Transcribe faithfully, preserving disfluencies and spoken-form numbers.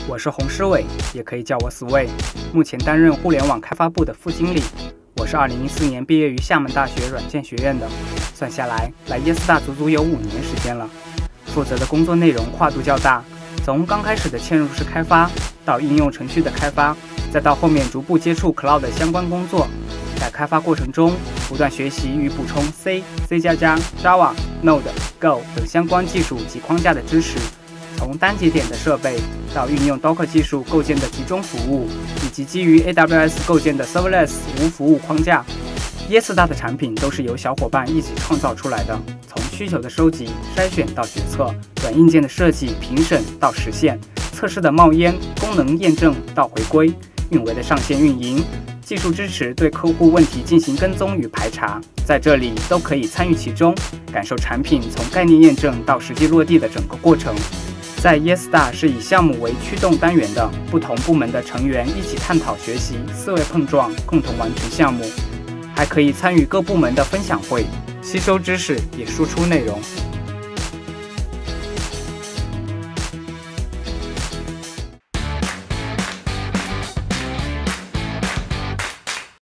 我是洪诗伟，也可以叫我 Sway， 目前担任互联网开发部的副经理。我是二零一四年毕业于厦门大学软件学院的，算下来来Yeastar足足有五年时间了。负责的工作内容跨度较大，从刚开始的嵌入式开发，到应用程序的开发，再到后面逐步接触 Cloud 的相关工作。在开发过程中，不断学习与补充 C、C++、Java、Node、Go 等相关技术及框架的知识。从单节点的设备到运用 Docker 技术构建的集中服务，以及基于 A W S 构建的 Serverless 无服务框架，Yeastar的产品都是由小伙伴一起创造出来的。从需求的收集、筛选到决策，软硬件的设计、评审到实现，测试的冒烟、功能验证到回归，运维的上线运营，技术支持对客户问题进行跟踪与排查，在这里都可以参与其中，感受产品从概念验证到实际落地的整个过程。在 Yeastar 是以项目为驱动单元的，不同部门的成员一起探讨学习，思维碰撞，共同完成项目，还可以参与各部门的分享会，吸收知识也输出内容。